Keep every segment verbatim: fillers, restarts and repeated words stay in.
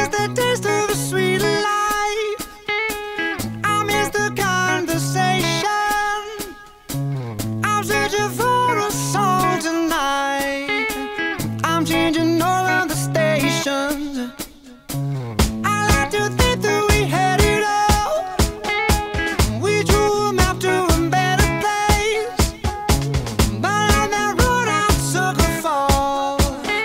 miss the taste of the sweet life. I miss the conversation. I'm searching for a song tonight. I'm changing all of the stations. I like to think that we had it all. We drew a map to a better place, but on that road I took a fall.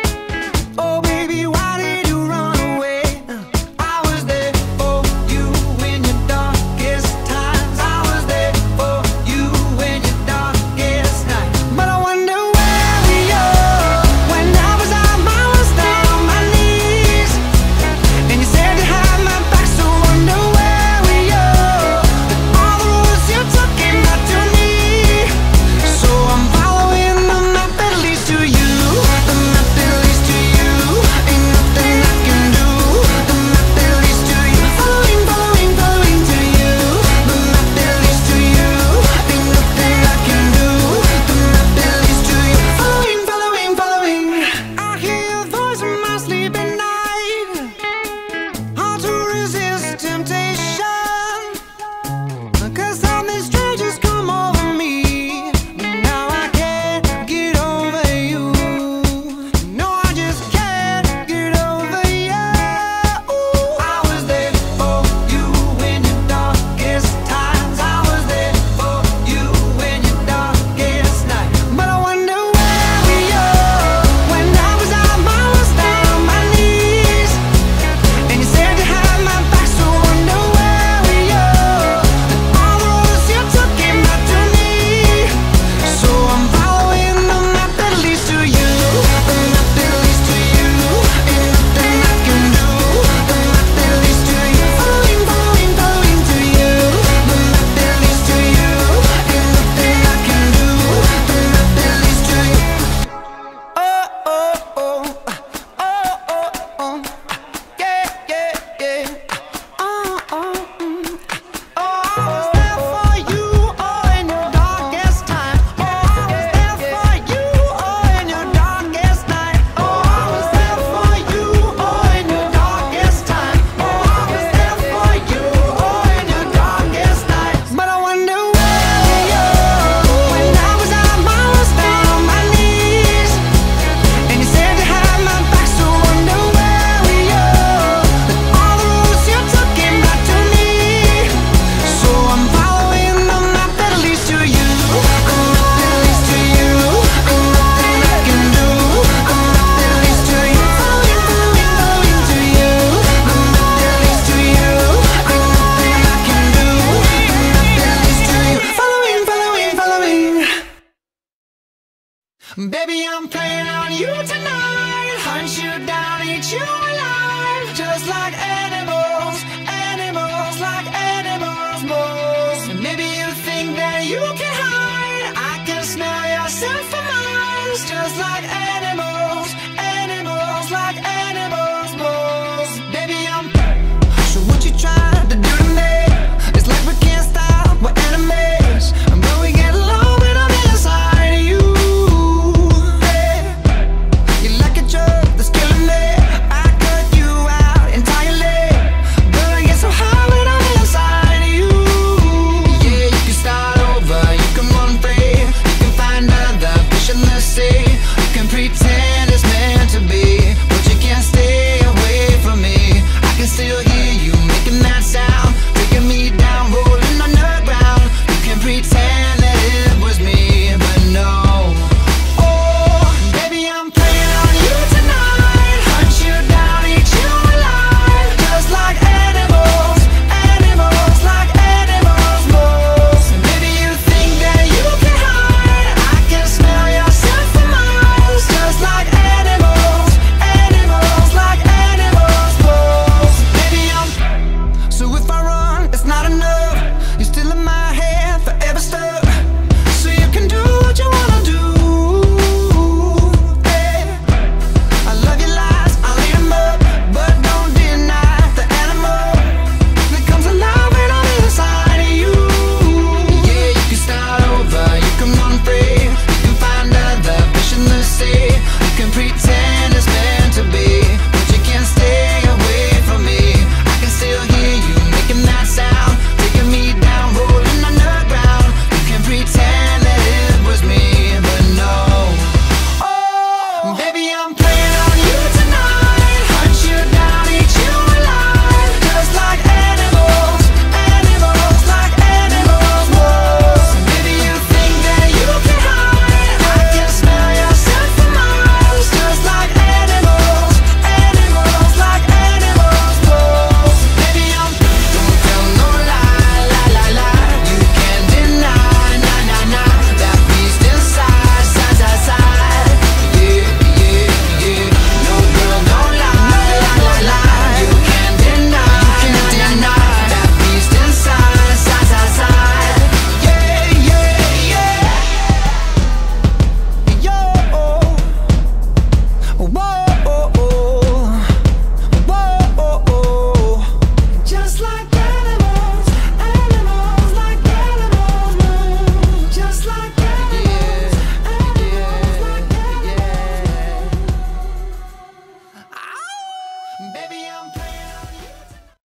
Oh baby, why did you run away? I was there for you in your darkest times. I was there for you in your darkest night. But I wonder where we are when I was out, I was down on my knees, and you said you had my back. So wonder where we are. All the roads you took came back to me. So I'm following the map that leads to you. The map that leads to you. Ain't nothing I can do. The map that leads to you. Following, following, following to you. The map that leads to you. Ain't nothing I can do. The map that leads to you. Following, following, following. I hear your voice in my sleep at night. Hard to resist temptation, 'cause something strange has come over me. Now I can't get over you. No, I just can't get over you. I was there for you in your darkest times. I was there for you in your darkest night. But I wonder where we are when I was out, I was down on my knees, and you said you had my back. So wonder where we are. All the roads you took came back to me. So I'm following the map that leads to you. The map that leads to you. Ain't nothing I can do. The map that leads to you. Following, following, following to you. The map that leads to you. Ain't nothing I can do. The map that leads to you. Oh, oh, oh. Oh, oh, oh. Yeah, yeah, yeah. Oh, oh, mm. Oh, I was there for you, oh, in your darkest time. Oh, I was there for you, oh, in your darkest night. Oh, I was there for you, oh, in your darkest time. Oh, I was there for you, oh, in your darkest night. But I wonder where we are when I was out, I was down on my knees, and you said you had my back. So wonder where we are. All the roads you took came back to me. So I'm following the map that leads to you. The map that leads to you. Ain't nothing I can do. The map that leads to you. Following, following, following to you. The map that leads to you. Ain't nothing I can do. The map that leads to you. Following, following, following. Baby, I'm playing on you tonight. Hunt you down, eat you alive, just like